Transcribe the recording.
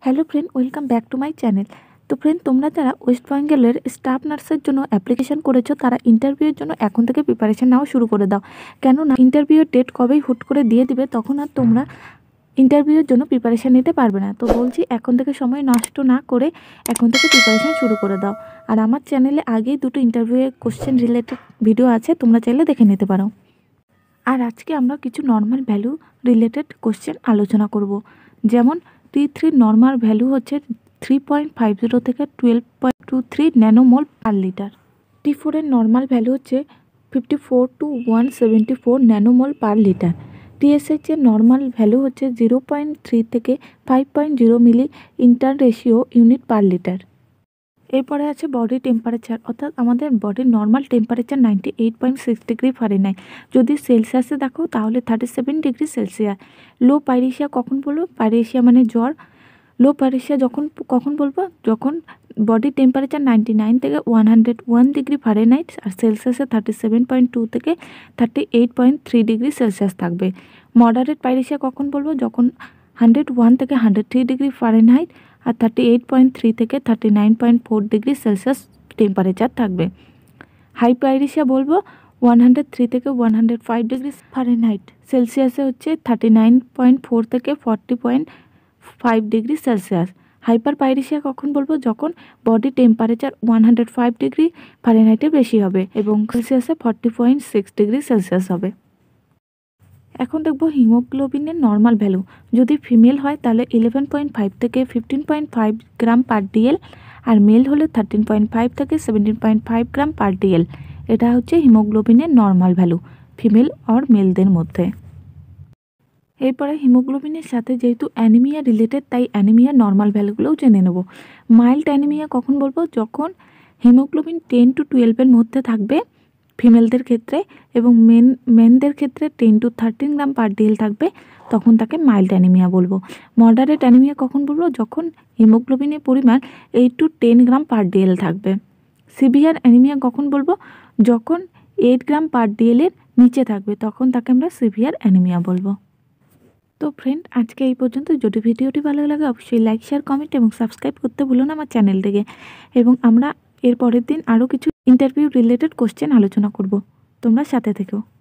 Hello friend, welcome back to my channel. তো friend, তোমরা যারা ওয়েস্ট বেঙ্গলের স্টাফ নার্সের জন্য অ্যাপ্লিকেশন করেছো তারা ইন্টারভিউয়ের জন্য এখন থেকে প্রিপারেশন নেওয়া শুরু করে দাও। কেননা ইন্টারভিউয়ের ডেট কবেই হুট করে দিয়ে দিবে, তখন আর তোমরা ইন্টারভিউয়ের জন্য প্রিপারেশান নিতে পারবে না। তো বলছি এখন থেকে সময় নষ্ট না করে এখন থেকে প্রিপারেশান শুরু করে দাও। আর আমার চ্যানেলে আগেই দুটো ইন্টারভিউয়ের কোশ্চেন রিলেটেড ভিডিও আছে, তোমরা চাইলে দেখে নিতে পারো। আর আজকে আমরা কিছু নর্মাল ভ্যালু রিলেটেড কোশ্চেন আলোচনা করব। যেমন T3 নর্মাল ভ্যালু হচ্ছে 3.50 থেকে 12.23 ন্যানোমোল পার লিটার। T4 এর নর্মাল ভ্যালু হচ্ছে 54 to 174 nanomole per litre. TSH এর নর্মাল ভ্যালু হচ্ছে 0.3 থেকে 5.0 milli inter ratio unit per litre. এরপরে আছে বডি টেম্পারেচার, অর্থাৎ আমাদের বডির নর্মাল টেম্পারেচার 98.6 ডিগ্রি ফারেনহাইট। যদি সেলসিয়াসে দেখো তাহলে 37 ডিগ্রি সেলসিয়াস। লো পাইরেশিয়া কখন বলবো? পাইরেশিয়া মানে জ্বর। লো পাইরেশিয়া কখন বলবো? যখন বডি টেম্পারেচার 99 থেকে 101 ডিগ্রি ফারেনহাইট আর সেলসিয়াসে 37.2 থেকে 38.3 ডিগ্রি সেলসিয়াস থাকবে। মডারেট পাইরেশিয়া কখন বলবো? যখন 101 থেকে 103 ডিগ্রি ফারেনহাইট আর 38.3 থেকে 39.4 ডিগ্রি সেলসিয়াস টেম্পারেচার থাকবে। হাই পাইরেশিয়া বলবো 103 থেকে 105 ডিগ্রি ফারেনহাইট, সেলসিয়াসে হচ্ছে 39.4 থেকে 40.5 ডিগ্রি সেলসিয়াস। হাইপার পাইরেশিয়া কখন বলবো? যখন বডি টেম্পারেচার 105 ডিগ্রি ফারেনহাইটের বেশি হবে এবং সেলসিয়াসে 40.6 ডিগ্রি সেলসিয়াস হবে। এখন দেখব হিমোগ্লোবিনের নর্মাল ভ্যালু। যদি ফিমেল হয় তাহলে 11.5 থেকে 15.5 গ্রাম পার ডিএল, আর মেল হলে 13.5 থেকে 17.5 গ্রাম পার ডিএল। এটা হচ্ছে হিমোগ্লোবিনের নর্মাল ভ্যালু ফিমেল আর মেলদের মধ্যে। এরপরে হিমোগ্লোবিনের সাথে যেহেতু অ্যানিমিয়া রিলেটেড, তাই অ্যানিমিয়ার নর্মাল ভ্যালুগুলোও জেনে নেব। মাইল্ড অ্যানিমিয়া কখন বলবো? যখন হিমোগ্লোবিন 10 to 12-এর মধ্যে থাকবে ফিমেলদের ক্ষেত্রে এবং মেনদের ক্ষেত্রে 10 to 13 গ্রাম পার ডিএল থাকবে, তখন তাকে মাইল্ড অ্যানিমিয়া বলবো। মডারেট অ্যানিমিয়া কখন বলবো? যখন হিমোগ্লোবিনের পরিমাণ 8 to 10 গ্রাম পার ডিএল থাকবে। সিভিয়ার অ্যানিমিয়া কখন বলবো? যখন 8 গ্রাম পার ডিএলের নিচে থাকবে, তখন তাকে আমরা সিভিয়ার অ্যানিমিয়া বলবো। তো ফ্রেন্ড, আজকে এই পর্যন্ত। যদি ভিডিওটি ভালো লাগে অবশ্যই লাইক, শেয়ার, কমেন্ট এবং সাবস্ক্রাইব করতে ভুলো না আমার চ্যানেলটিকে। এবং আমরা এর পরের দিন আরও কিছু ইন্টারভিউ রিলেটেড কোশ্চেন আলোচনা করব। তোমরা সাথে থেকো।